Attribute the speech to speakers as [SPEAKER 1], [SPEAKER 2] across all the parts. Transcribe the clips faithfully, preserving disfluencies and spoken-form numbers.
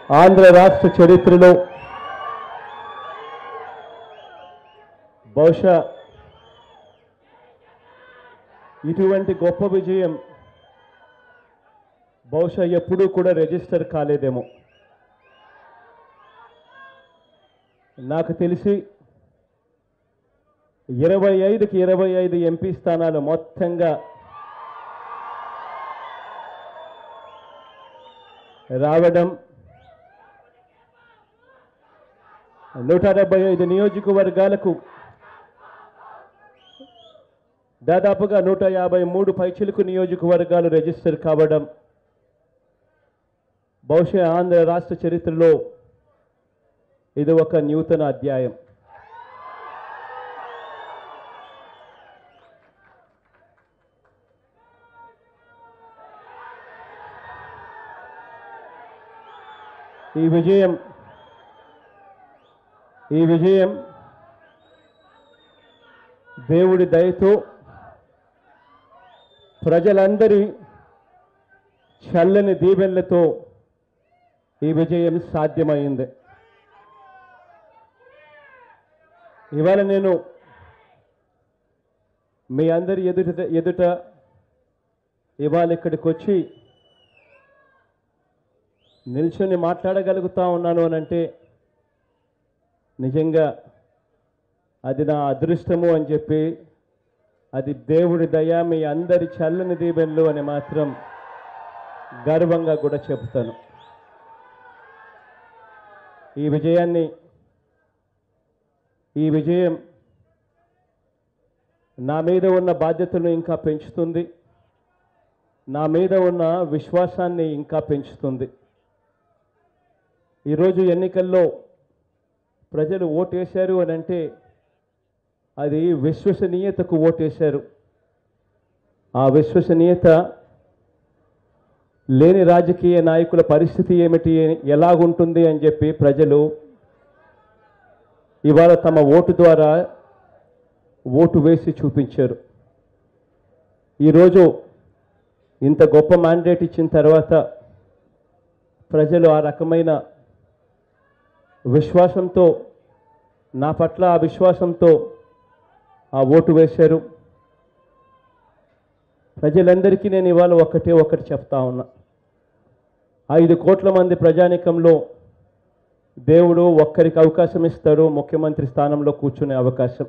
[SPEAKER 1] ఆంధ్ర రాష్ట్ర చరిత్రలో బహుశా ఇటువంటి గొప్ప విజయం బహుశా ఎప్పుడూ కూడా రిజిస్టర్ కాలేదేమో. నాకు తెలిసి ఇరవై ఐదుకి ఇరవై ఐదు ఎంపీ స్థానాలు మొత్తంగా రావడం, నూట డెబ్బై ఐదు నియోజకవర్గాలకు దాదాపుగా నూట యాభై మూడు పైచిలుకు నియోజకవర్గాలు రిజిస్టర్ కావడం బహుశా ఆంధ్ర రాష్ట్ర చరిత్రలో ఇది ఒక నూతన అధ్యాయం. ఈ విజయం ఈ విజయం దేవుడి దయతో ప్రజలందరి చల్లని దీవెనలతో ఈ విజయం సాధ్యమైంది. ఇవాళ నేను మీ అందరి ఎదుట ఎదుట ఇవాళ ఇక్కడికి వచ్చి నిల్చొని మాట్లాడగలుగుతా ఉన్నాను అని అంటే నిజంగా అది నా అదృష్టము అని చెప్పి, అది దేవుడి దయ, మీ అందరి చల్లని దీవెనలు అని మాత్రం గర్వంగా కూడా చెప్తాను. ఈ విజయాన్ని ఈ విజయం నా మీద ఉన్న బాధ్యతను ఇంకా పెంచుతుంది, నా మీద ఉన్న విశ్వాసాన్ని ఇంకా పెంచుతుంది. ఈరోజు ఎన్నికల్లో ప్రజలు ఓటేశారు అని అంటే అది విశ్వసనీయతకు ఓటేశారు. ఆ విశ్వసనీయత లేని రాజకీయ నాయకుల పరిస్థితి ఏమిటి, ఎలాగుంటుంది అని చెప్పి ప్రజలు ఇవాళ తమ ఓటు ద్వారా ఓటు వేసి చూపించారు. ఈరోజు ఇంత గొప్ప మ్యాండేట్ ఇచ్చిన తర్వాత ప్రజలు ఆ రకమైన విశ్వాసంతో, నా పట్ల ఆ విశ్వాసంతో ఆ ఓటు వేశారు. ప్రజలందరికీ నేను ఇవాళ ఒకటే ఒకటి చెప్తా ఉన్నా, ఐదు కోట్ల మంది ప్రజానీకంలో దేవుడు ఒక్కరికి అవకాశం ఇస్తాడు, ముఖ్యమంత్రి స్థానంలో కూర్చునే అవకాశం.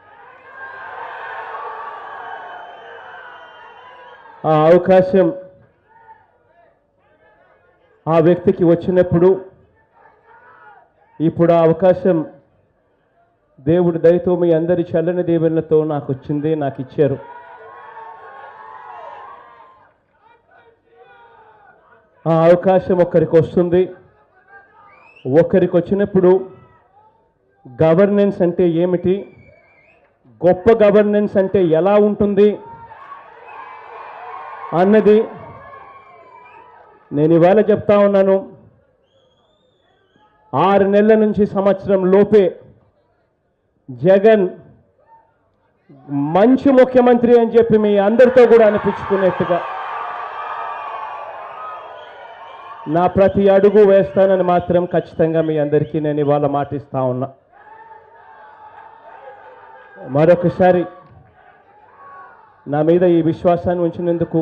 [SPEAKER 1] ఆ అవకాశం ఆ వ్యక్తికి వచ్చినప్పుడు, ఇప్పుడు ఆ అవకాశం దేవుడి దయతో మీ అందరి చల్లని దీవెనలతో నాకు వచ్చింది, నాకు ఇచ్చారు. ఆ అవకాశం ఒక్కరికి వస్తుంది. ఒక్కరికి వచ్చినప్పుడు గవర్నెన్స్ అంటే ఏమిటి, గొప్ప గవర్నెన్స్ అంటే ఎలా ఉంటుంది అన్నది నేను ఇవాళ చెప్తా ఉన్నాను. ఆరు నెలల నుంచి సంవత్సరం లోపే జగన్ మంచి ముఖ్యమంత్రి అని చెప్పి మీ అందరితో కూడా అనిపించుకునేట్టుగా నా ప్రతి అడుగు వేస్తానని మాత్రం ఖచ్చితంగా మీ అందరికీ నేను ఇవాళ మాటిస్తా ఉన్నా. మరొకసారి నా మీద ఈ విశ్వాసాన్ని ఉంచినందుకు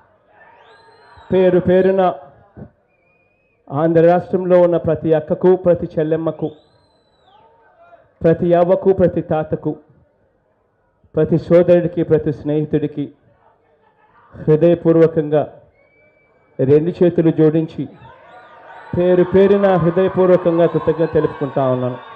[SPEAKER 1] పేరు పేరున ఆంధ్ర రాష్ట్రంలో ఉన్న ప్రతి అక్కకు, ప్రతి చెల్లెమ్మకు, ప్రతి అవ్వకు, ప్రతి తాతకు, ప్రతి సోదరుడికి, ప్రతి స్నేహితుడికి హృదయపూర్వకంగా రెండు చేతులు జోడించి పేరు పేరున హృదయపూర్వకంగా కృతజ్ఞత తెలుపుకుంటా ఉన్నాను.